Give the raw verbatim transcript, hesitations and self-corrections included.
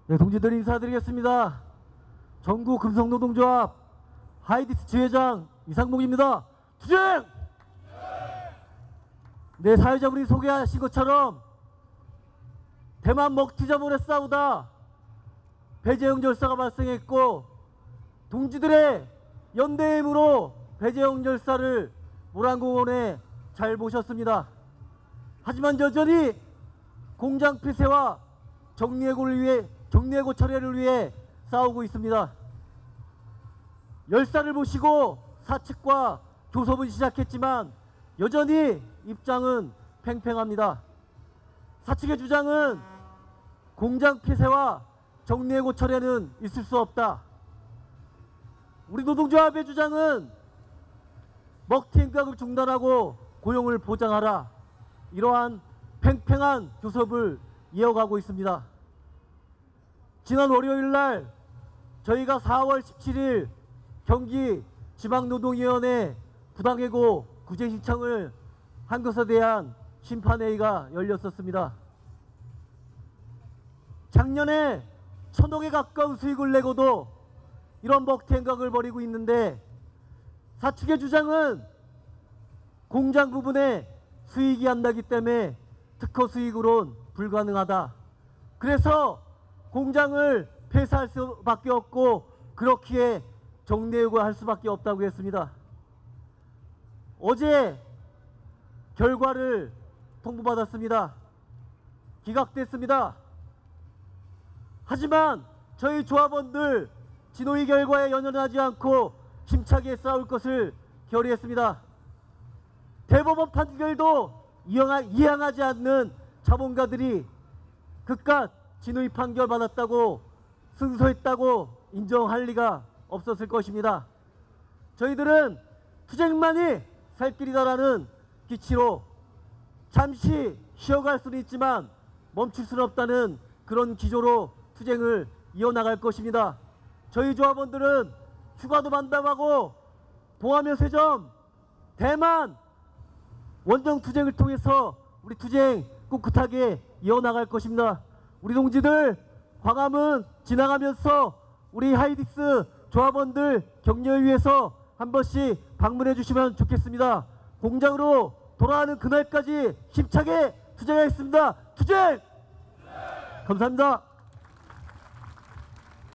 네, 동지들 인사드리겠습니다. 전국 금속노동조합 하이디스 지회장 이상봉입니다. 투쟁! 네, 사회자분이 소개하신 것처럼 대만 먹튀자본에 싸우다 배재영 열사가 발생했고, 동지들의 연대의 힘으로 배재영 열사를 모란공원에 잘 모셨습니다. 하지만 여전히 공장 폐쇄와 정리해고를 위해 정리해고 철회를 위해 싸우고 있습니다. 열사를 모시고 사측과 교섭은 시작했지만 여전히 입장은 팽팽합니다. 사측의 주장은 공장 폐쇄와 정리해고 철회는 있을 수 없다. 우리 노동조합의 주장은 먹튀 행각을 중단하고 고용을 보장하라. 이러한 팽팽한 교섭을 이어가고 있습니다. 지난 월요일 날 저희가 사월 십칠일 경기 지방노동위원회 부당해고 구제 신청을 한 것에 대한 심판회의가 열렸었습니다. 작년에 천억에 가까운 수익을 내고도 이런 먹튀 행각을 벌이고 있는데, 사측의 주장은 공장 부분에 수익이 안 나기 때문에 특허 수익으론 불가능하다. 그래서 공장을 폐쇄할 수밖에 없고 그렇기에 정리해고 할 수밖에 없다고 했습니다. 어제 결과를 통보받았습니다. 기각됐습니다. 하지만 저희 조합원들 진호위 결과에 연연하지 않고 힘차게 싸울 것을 결의했습니다. 대법원 판결도 이행하지 않는 자본가들이 그깟 진호위 판결 받았다고 승소했다고 인정할 리가 없었을 것입니다. 저희들은 투쟁만이 살 길이다라는 기치로 잠시 쉬어갈 수는 있지만 멈출 수는 없다는 그런 기조로 투쟁을 이어나갈 것입니다. 저희 조합원들은 휴가도 반납하고 봉하면 세점, 대만 원정 투쟁을 통해서 우리 투쟁 꿋꿋하게 이어나갈 것입니다. 우리 동지들 광화문 지나가면서 우리 하이디스 조합원들 격려를 위해서 한 번씩 방문해 주시면 좋겠습니다. 공장으로 돌아가는 그날까지 힘차게 투쟁하겠습니다. 투쟁! 감사합니다.